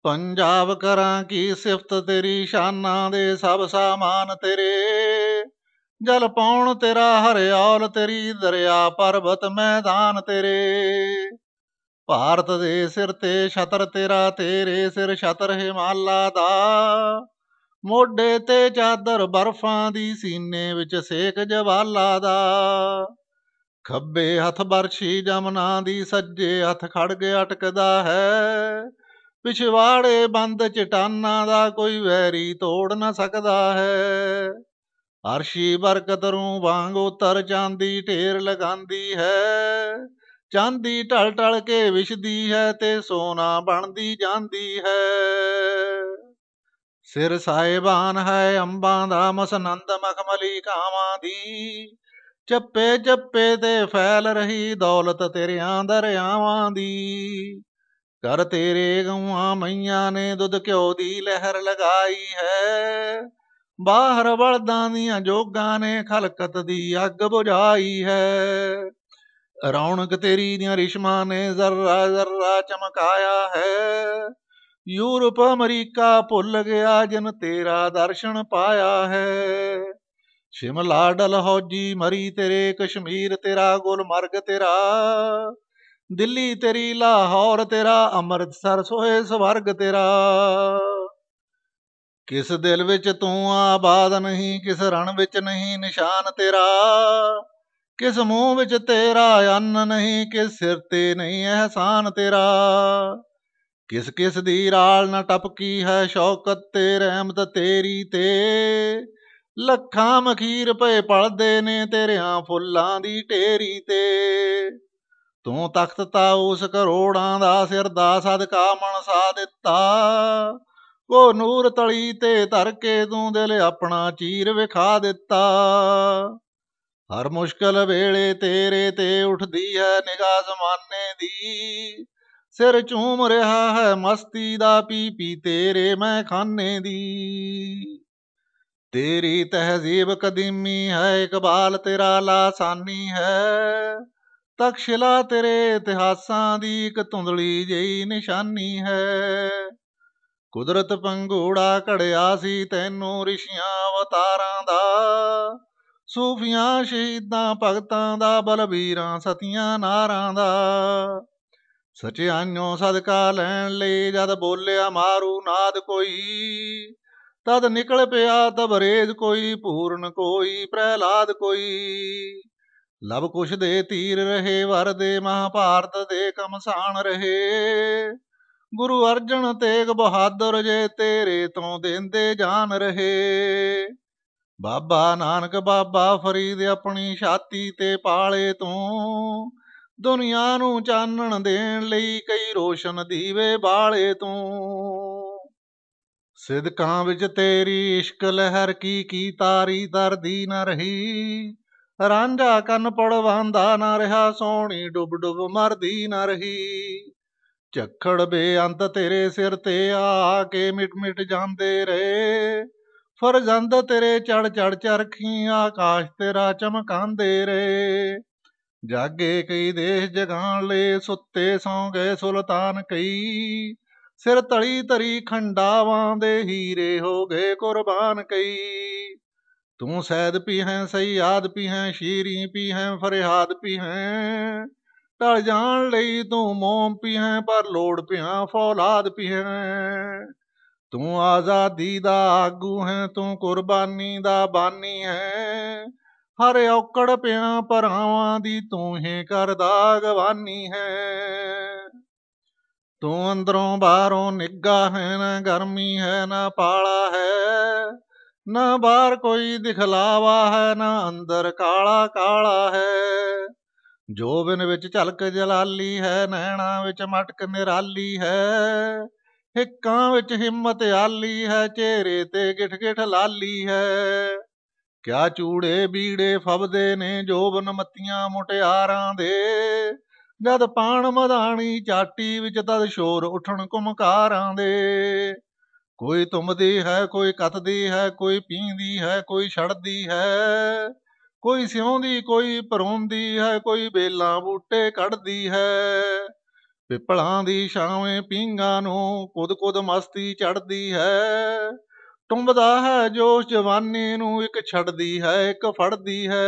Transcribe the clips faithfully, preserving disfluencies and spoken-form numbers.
पंजाब करां की सिफत तेरी, शाना दे सब सामान तेरे। जल पौण तेरा हरियाल तेरी, दरिया पर्वत मैदान तेरे। ਭਾਰਤ ਦੇ ਸਿਰ ਤੇ ਛਤਰ ਤੇਰਾ, ਤੇਰੇ ਸਿਰ ਛਤਰ ਹਿਮਾਲਾ ਦਾ। ਮੋਢੇ ਤੇ ਚਾਦਰ ਬਰਫਾਂ ਦੀ, ਸੀਨੇ ਵਿੱਚ ਸੇਕ ਜਵਾਲਾ ਦਾ। ਖੱਬੇ ਹੱਥ ਬਰਛੀ ਜਮਨਾ ਦੀ, ਸੱਜੇ ਹੱਥ ਖੜਗ ਅਟਕਦਾ ਹੈ। ਪਿਛਵਾੜੇ ਬੰਦ ਚਟਾਨਾਂ ਦਾ, ਕੋਈ ਵੈਰੀ ਤੋੜ ਨਾ ਸਕਦਾ ਹੈ। ਅਰਸ਼ੀ ਬਰਕਤ ਰੂ ਵਾਂਗ ਉਤਰ ਚਾਂਦੀ ਢੇਰ ਲਗਾਂਦੀ ਹੈ। ਚਾਂਦੀ ਢਲ ਢਲ ਕੇ ਵਿਛਦੀ ਹੈ, ਤੇ ਸੋਨਾ ਬਣਦੀ ਜਾਂਦੀ ਹੈ। ਸਿਰ ਸਾਹਿਬਾਨ ਹੈ ਅੰਬਾਂ ਦਾ, ਮਸਨੰਦ ਮਖਮਲੀ ਕਾਵਾਂ ਦੀ। ਚੱਪੇ ਚੱਪੇ ਤੇ ਫੈਲ ਰਹੀ ਦੌਲਤ ਤੇਰਿਆਂ ਦਰਿਆਵਾਂ ਦੀ। ਕਰ ਤੇਰੇ ਗਊਆਂ ਮਈਆਂ ਨੇ, ਦੁੱਧ ਘਿਓ ਦੀ ਲਹਿਰ ਲਗਾਈ ਹੈ। ਬਾਹਰ ਬਲਦਾਂ ਦੀਆਂ ਜੋਗਾਂ ਨੇ, ਖਲਕਤ ਦੀ ਅੱਗ ਬੁਝਾਈ ਹੈ। ਰੌਣਕ ਤੇਰੀ ਦੀਆਂ ਰਿਸ਼ਮਾਂ ਨੇ, ਜ਼ਰਾ ਜ਼ਰਾ ਚਮਕਾਇਆ ਹੈ। ਯੂਰਪ ਅਮਰੀਕਾ ਭੁੱਲ ਗਿਆ, ਜਿਨ ਤੇਰਾ ਦਰਸ਼ਨ ਪਾਇਆ ਹੈ। ਸ਼ਿਮਲਾ ਡਲਹੌਜੀ ਮਰੀ ਤੇਰੇ, ਕਸ਼ਮੀਰ ਤੇਰਾ ਗੁਲਮਰਗ ਤੇਰਾ। ਦਿੱਲੀ ਤੇਰੀ ਲਾਹੌਰ ਤੇਰਾ, ਅੰਮ੍ਰਿਤਸਰ ਸੋਏ ਸਵਰਗ ਤੇਰਾ। ਕਿਸ ਦਿਲ ਵਿੱਚ ਤੂੰ ਆਬਾਦ ਨਹੀਂ, ਕਿਸ ਰਣ ਵਿੱਚ ਨਹੀਂ ਨਿਸ਼ਾਨ ਤੇਰਾ। ਕਿਸ ਮੂੰਹ ਵਿੱਚ ਤੇਰਾ ਅੰਨ ਨਹੀਂ, ਕਿਸ ਸਿਰ ਤੇ ਨਹੀਂ ਅਹਿਸਾਨ ਤੇਰਾ। ਕਿਸ ਕਿਸ ਦੀ ਰਾਲ ਨਾ ਟਪਕੀ ਹੈ, ਸ਼ੌਕਤ ਤੇ ਰਹਿਮਤ ਤੇਰੀ ਤੇ। ਲੱਖਾਂ ਮਖੀਰ ਪਏ ਪਲਦੇ ਨੇ, ਤੇਰਿਆਂ ਫੁੱਲਾਂ ਦੀ ਢੇਰੀ ਤੇ। ਤੂੰ ਤਖਤ ਤਾਊਸ ਕਰੋੜਾਂ ਦਾ, ਸਿਰ ਦਾ ਸਦਕਾ ਮਨਸਾ ਦਿੱਤਾ। ਕੋ ਨੂਰ ਤਲੀ ਤੇ ਧਰ ਕੇ, ਤੂੰ ਦਿਲ ਆਪਣਾ ਚੀਰ ਵਿਖਾ ਦਿੱਤਾ। ਹਰ ਮੁਸ਼ਕਲ ਵੇਲੇ ਤੇਰੇ ਤੇ ਉੱਠਦੀ ਹੈ ਨਿਗਾਹ ਜ਼ਮਾਨੇ ਦੀ। ਸਿਰ ਝੂਮ ਰਿਹਾ ਹੈ ਮਸਤੀ ਦਾ, ਪੀ ਪੀ ਤੇਰੇ ਮੈਂ ਖਾਨੇ ਦੀ। ਤੇਰੀ ਤਹਿਜ਼ੀਬ ਕਦੀਮੀ ਹੈ, ਇਕਬਾਲ ਤੇਰਾ ਲਾਸਾਨੀ ਹੈ। ਤਕਸ਼ਿਲਾ ਤੇਰੇ ਇਤਿਹਾਸਾਂ ਦੀ, ਇੱਕ ਧੁੰਦਲੀ ਜਿਹੀ ਨਿਸ਼ਾਨੀ ਹੈ। ਕੁਦਰਤ ਪੰਘੂੜਾ ਘੜਿਆ ਸੀ ਤੈਨੂੰ, ਰਿਸ਼ੀਆਂ ਅਵਤਾਰਾਂ ਦਾ। ਸੂਫੀਆਂ ਸ਼ਹੀਦਾਂ ਭਗਤਾਂ ਦਾ, ਬਲਬੀਰਾਂ ਸਤੀਆਂ ਨਾਰਾਂ ਦਾ। ਸਚਿਆਈਓਂ ਸਦਕਾ ਲੈਣ ਲਈ ਜਦ ਬੋਲਿਆ ਮਾਰੂ ਨਾਦ ਕੋਈ। ਤਦ ਨਿਕਲ ਪਿਆ ਤਬਰੇਜ਼ ਕੋਈ, ਪੂਰਨ ਕੋਈ, ਪ੍ਰਹਿਲਾਦ ਕੋਈ। ਲਵ ਕੁਸ਼ ਦੇ ਤੀਰ ਰਹੇ ਵਰਦੇ, ਮਹਾਭਾਰਤ ਦੇ ਕਮਸਾਨ ਰਹੇ। ਗੁਰੂ ਅਰਜਨ ਤੇਗ ਬਹਾਦਰ ਜੇ, ਤੇਰੇ ਤੋਂ ਦੇਂਦੇ ਜਾਨ ਰਹੇ। ਬਾਬਾ ਨਾਨਕ ਬਾਬਾ ਫਰੀਦ ਆਪਣੀ ਛਾਤੀ ਤੇ ਪਾਲੇ ਤੂੰ। ਦੁਨੀਆ ਨੂੰ ਚਾਨਣ ਦੇਣ ਲਈ ਕਈ ਰੋਸ਼ਨ ਦੀਵੇ ਬਾਲੇ ਤੂੰ। ਸਿਦਕਾਂ ਵਿੱਚ ਤੇਰੀ ਇਸ਼ਕ ਲਹਿਰ ਕੀ ਕੀ ਤਾਰੀ ਤਰਦੀ ਨਾ ਰਹੀ। ਰਾਂਝਾ ਕੰਨ ਪੜਵਾਂਦਾ ਨਾ ਰਿਹਾ, ਸੋਹਣੀ ਡੁੱਬ ਡੁੱਬ ਮਰਦੀ ਨਾ ਰਹੀ। ਝੱਖੜ ਬੇਅੰਤ ਤੇਰੇ ਸਿਰ ਤੇ ਆ ਕੇ ਮਿਟ ਮਿਟ ਜਾਂਦੇ ਰਹੇ। ਫਰਜ਼ੰਦ ਤੇਰੇ ਚੜ ਚੜ ਚਰਖੀ, ਆਕਾਸ਼ ਤੇਰਾ ਚਮਕਾਂਦੇ ਰਹੇ। ਜਾਗੇ ਕਈ ਦੇਸ਼ ਜਗਾਣ ਲਈ, ਸੁੱਤੇ ਸੌਂ ਗਏ ਸੁਲਤਾਨ ਕਈ। ਸਿਰ ਤਲੀ ਧਰੀ ਖੰਡਾਵਾਂ ਦੇ, ਹੀਰੇ ਹੋ ਗਏ ਕੁਰਬਾਨ ਕਈ। ਤੂੰ ਸੈਦ ਪੀ ਹੈ, ਸਯਾਦ ਪੀ ਹੈ, ਸ਼ੀਰੀਂ ਪੀ ਹੈ, ਫਰਿਆਦ ਪੀ ਹੈ। ਢਲ ਜਾਣ ਲਈ ਤੂੰ ਮੋਮ ਪੀ ਹੈ, ਪਰ ਲੋੜ ਪਿਆ ਫੌਲਾਦ ਪੀ ਹੈ। ਤੂੰ ਆਜ਼ਾਦੀ ਦਾ ਆਗੂ ਹੈ, ਤੂੰ ਕੁਰਬਾਨੀ ਦਾ ਬਾਨੀ ਹੈ। ਹਰ ਔਕੜ ਪਿਆ ਭਰਾਵਾਂ ਦੀ, ਤੂੰ ਹੀ ਕਰਦਾ ਅਗਵਾਨੀ ਹੈ। ਤੂੰ ਅੰਦਰੋਂ ਬਾਹਰੋਂ ਨਿੱਘਾ ਹੈ, ਨਾ ਗਰਮੀ ਹੈ ਨਾ ਪਾਲਾ ਹੈ। ਨਾ ਬਾਹਰ ਕੋਈ ਦਿਖਲਾਵਾ ਹੈ, ਨਾ ਅੰਦਰ ਕਾਲਾ ਕਾਲਾ ਹੈ। ਜੋਬਨ ਵਿੱਚ ਝਲਕ ਜਲਾਲੀ ਹੈ, ਨੈਣਾ ਵਿੱਚ ਮਟਕ ਨਿਰਾਲੀ ਹੈ। ਹਿੱਕਾਂ ਵਿੱਚ ਹਿੰਮਤ ਆਲੀ ਹੈ, ਚਿਹਰੇ ਤੇ ਗਿਠ ਗਿਠ ਲਾਲੀ ਹੈ। ਕਿਆ ਚੂੜੇ ਬੀੜੇ ਫਬਦੇ ਨੇ, ਜੋਬਨ ਮੱਤੀਆਂ ਮੁਟਿਆਰਾਂ ਦੇ। ਜਦ ਪਾਣ ਮਧਾਣੀ ਚਾਟੀ ਵਿੱਚ, ਤਦ ਸ਼ੋਰ ਉੱਠਣ ਕੁਮਕਾਰਾਂ ਦੇ। ਕੋਈ ਤੁੰਬਦੀ ਹੈ, ਕੋਈ ਕੱਤਦੀ ਹੈ, ਕੋਈ ਪੀਂਦੀ ਹੈ, ਕੋਈ ਛੜਦੀ ਹੈ। ਕੋਈ ਸਿਉਂਦੀ ਕੋਈ ਪਰੋਂਦੀ ਹੈ, ਕੋਈ ਬੇਲਾਂ ਬੂਟੇ ਕੱਢਦੀ ਹੈ। ਪਿੱਪਲਾਂ ਦੀ ਛਾਵੇਂ ਪੀਂਘਾਂ ਨੂੰ ਕੁਦ ਕੁਦ ਮਸਤੀ ਚੜ੍ਹਦੀ ਹੈ। ਟੁੰਬਦਾ ਹੈ ਜੋਸ਼ ਜਵਾਨੀ ਨੂੰ, ਇੱਕ ਛੱਡਦੀ ਹੈ ਇੱਕ ਫੜਦੀ ਹੈ।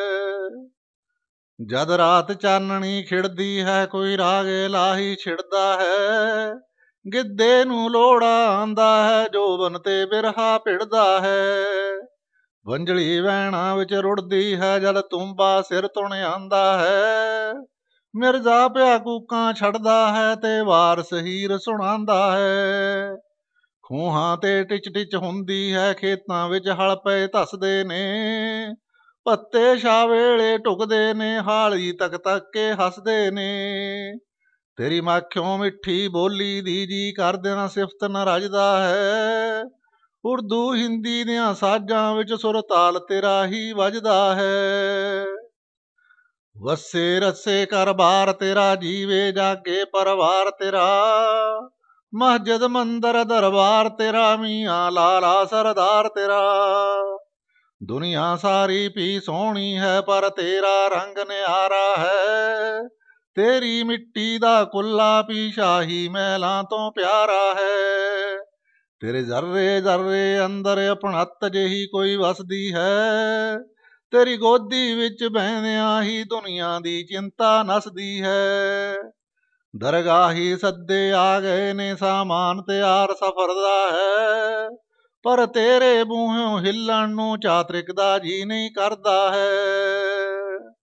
ਜਦ ਰਾਤ ਚਾਨਣੀ ਖਿੜਦੀ ਹੈ, ਕੋਈ ਰਾਗ ਇਲਾਹੀ ਛਿੜਦਾ ਹੈ। ਗਿੱਧੇ ਨੂੰ ਲੋੜਾ ਆਂਦਾ ਹੈ, ਜੋਬਨ ਤੇ ਬਿਰਹਾ ਭਿੜਦਾ ਹੈ। ਵੰਝਲੀ ਵਹਿਣਾ ਵਿੱਚ ਰੁੜਦੀ ਹੈ, ਜਦ ਤੁੰਬਾ ਸਿਰ ਤੁਣ ਆਂਦਾ ਹੈ। ਮਿਰਜ਼ਾ ਪਿਆ ਕੂਕਾਂ ਛੱਡਦਾ ਹੈ, ਤੇ ਵਾਰਸ ਹੀਰ ਸੁਣਾਉਂਦਾ ਹੈ। ਖੂਹਾਂ ਤੇ ਟਿਚ ਟਿਚ ਹੁੰਦੀ ਹੈ, ਖੇਤਾਂ ਵਿੱਚ ਹਲ ਪਏ ਧੱਸਦੇ ਨੇ। ਪੱਤੇ ਛਾ ਵੇਲੇ ਢੁਕਦੇ ਨੇ, ਹਾਲੀ ਤੱਕ ਤੱਕ ਕੇ ਹੱਸਦੇ ਨੇ। ਤੇਰੀ ਮਾਖਿਓਂ ਮਿੱਠੀ ਬੋਲੀ ਦੀ ਜੀ ਕਰਦੇ ਨਾ ਸਿਫਤ ਨਾ ਰਜਦਾ ਹੈ। ਉਰਦੂ ਹਿੰਦੀ ਦੀਆਂ ਸਾਜ਼ਾਂ ਵਿੱਚ ਸੁਰ ਤਾਲ ਤੇਰਾ ਹੀ ਵੱਜਦਾ ਹੈ। ਵਸੇ ਰਸੇ ਘਰ-ਬਾਰ ਤੇਰਾ, ਜੀਵੇ ਜਾਗੇ ਪਰਿਵਾਰ ਤੇਰਾ। ਮਸਜਿਦ ਮੰਦਰ ਦਰਬਾਰ ਤੇਰਾ, ਮੀਆਂ ਲਾਲਾ ਸਰਦਾਰ ਤੇਰਾ। ਦੁਨੀਆ ਸਾਰੀ ਭੀ ਸੋਹਣੀ ਹੈ, ਪਰ ਤੇਰਾ ਰੰਗ ਨਿਆਰਾ ਹੈ। ਤੇਰੀ ਮਿੱਟੀ ਦਾ ਕੁੱਲਾ ਭੀ ਸ਼ਾਹੀ ਮਹਿਲਾਂ ਤੋਂ ਪਿਆਰਾ ਹੈ। ਤੇਰੇ ਜ਼ਰਰੇ ਜ਼ਰਰੇ ਅੰਦਰ ਅਪਣੱਤ ਜਿਹੀ ਕੋਈ ਵਸਦੀ ਹੈ। ਤੇਰੀ ਗੋਦੀ ਵਿੱਚ ਬਹਿੰਦਿਆਂ ਹੀ ਦੁਨੀਆ ਦੀ ਚਿੰਤਾ ਨੱਸਦੀ ਹੈ। ਦਰਗਾਹੀ ਸੱਦੇ ਆ ਗਏ ਨੇ, ਸਾਮਾਨ ਤਿਆਰ ਸਫਰ ਦਾ ਹੈ। ਪਰ ਤੇਰੇ ਬੂਹਿਓਂ ਹਿੱਲਣ ਨੂੰ ਚਾਤਰਿਕ ਦਾ ਜੀ ਨਹੀਂ ਕਰਦਾ ਹੈ।